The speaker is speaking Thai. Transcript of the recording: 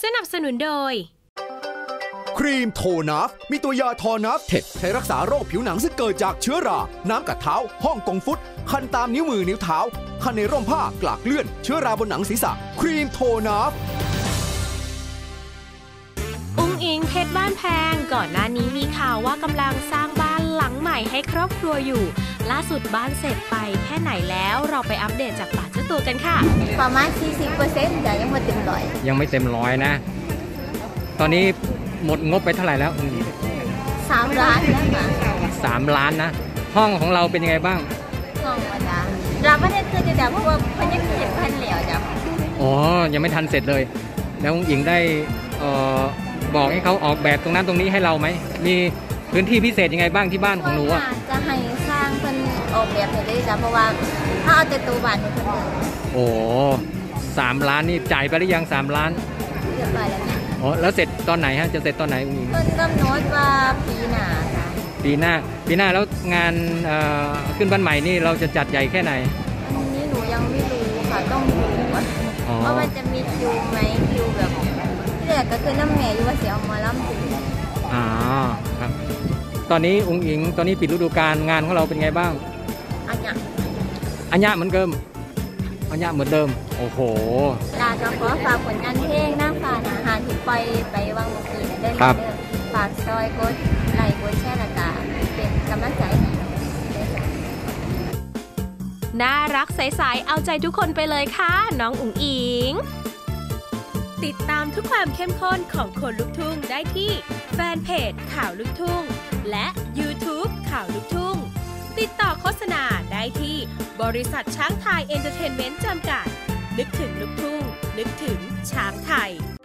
นับสนุนโดยครีมโทนัฟมีตัวยาทอนัฟเท็ดใช้รักษาโรคผิวหนังซึ่งเกิดจากเชื้อราน้ำกัดเท้าฮ่องกงฟุตคันตามนิ้วมือนิ้วเท้าคันในร่มผ้ากลากเลื่อนเชื้อราบนหนังศีรษะครีมโทนัฟอุ้งอิงเพชรบ้านแพงก่อนหน้านี้มีข่าวว่ากำลังสร้างบ้านหลังใหม่ให้ครอบครัวอยู่ล่าสุดบ้านเสร็จไปแค่ไหนแล้วเราไปอัปเดตจากปากเจ้าตัวกันค่ะประมาณ 40% แต่ยังไม่เต็มร้อยยังไม่เต็มร้อยนะตอนนี้หมดงบไปเท่าไหร่แล้ว 3 ล้านแล้วค่ะ 3 ล้านนะห้องของเราเป็นยังไงบ้างห้องว่าจ้ะเราไม่ได้คือจะเพราะว่ามันยังเสร็จพันแล้วจ้ะอ๋อยังไม่ทันเสร็จเลยแล้วหญิงได้บอกให้เขาออกแบบตรงนั้นตรงนี้ให้เราไหมมีพื้นที่พิเศษยังไงบ้างที่บ้านของหนูอ่ะจะให้สร้างเป็นออกแบบให้เลยจ้ะเพราะว่าถ้าเอาแต่ตัวบ้านนี่คนเดียวโอ้3 ล้านนี่จ่ายไปหรือยัง3 ล้านเรียบร้อยแล้วเนี่ยอ๋อแล้วเสร็จตอนไหนฮะจะเสร็จตอนไหนอุ้งอิงเพิ่นกำหนดว่าปีหน้าค่ะปีหน้าแล้วงานขึ้นบ้านใหม่นี่เราจะจัดใหญ่แค่ไหนอันนี้หนูยังไม่รู้ค่ะต้องดูว่ามันจะมีคิวไหมคิวแบบที่แรกก็คือน้ำแม่อยู่ว่าเสียออกมาล่ำถึงอ๋อครับตอนนี้อุ้งอิงตอนนี้ปิดฤดูกาลงานของเราเป็นไงบ้างอันยะเหมือนเดิมโอ้โหลาจะขอฝากผลงานเพลงนั่งฝ่าอาหารที่ปล่อยไปวังเมื่อกี้ได้เลยฝากซอยกดไลค์กดแชร์และก็เป็นกำลังใจน่ารักใสๆเอาใจทุกคนไปเลยค่ะน้องอุ๋งอิงติดตามทุกความเข้มข้นของคนลุกทุ่งได้ที่แฟนเพจข่าวลุกทุ่งและ YouTube ข่าวลุกทุ่งติดต่อโฆษณาได้ที่บริษัทช้างไทยเอนเตอร์เทนเมนต์จำกัดนึกถึงลุกทุ่งนึกถึงช้างไทย